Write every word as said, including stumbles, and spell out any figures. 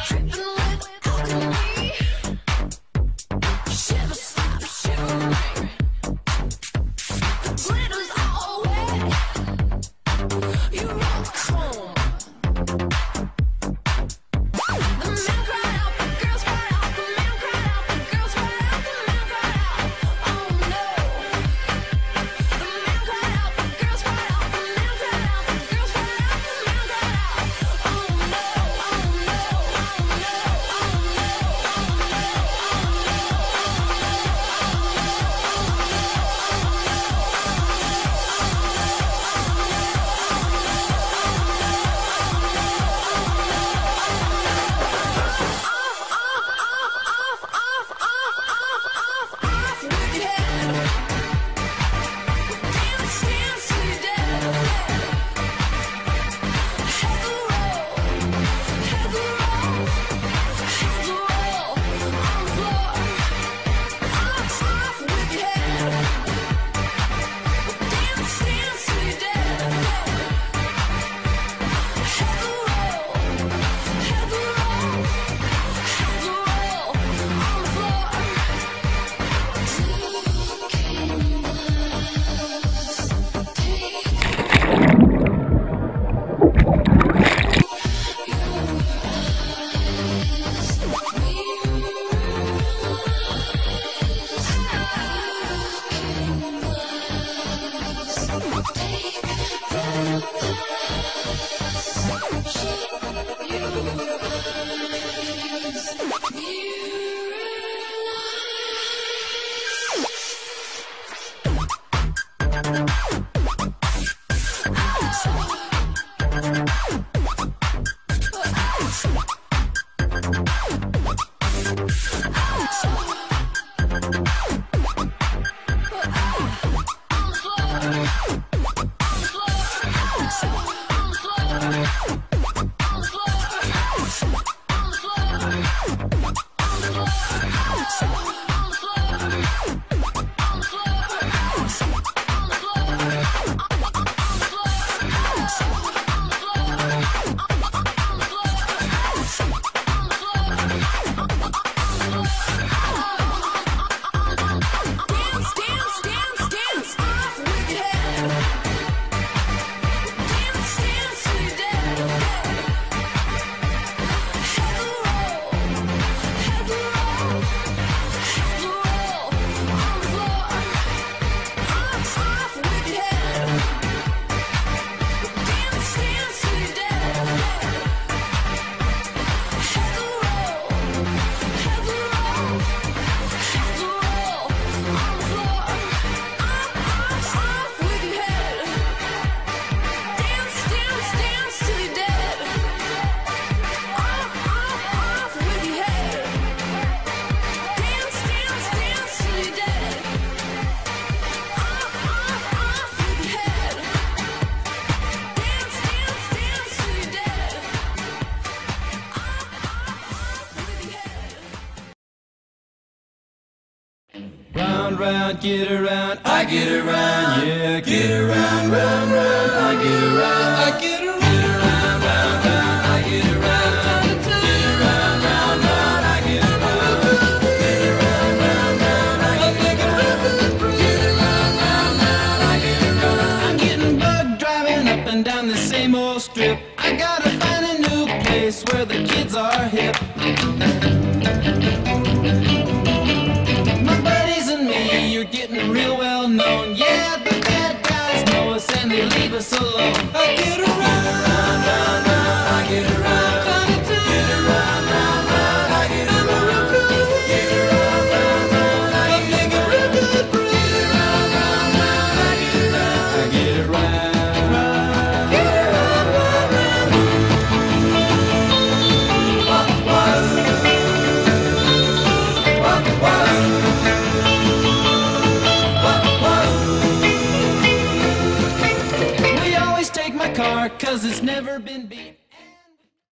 Round, round, get around, I get around, yeah, get around, round, round, I get around, I get around, get around, round, round, I get around, get around, round, round, I get around, get around, round, round, I get around, get around, round, round, I get around. I'm getting bugged driving up and down the same old strip. I gotta find a new place where the kids are hip. Getting real well known, yeah, the bad guys know us and they leave us alone. I get around, round, round, round, I get around, get around, round, round, I get around, get around, round, round, I get around, get around, round, round, I get around, I get around, get around, round, round, wah, wah, wah, wah. Car, cause it's never been beat.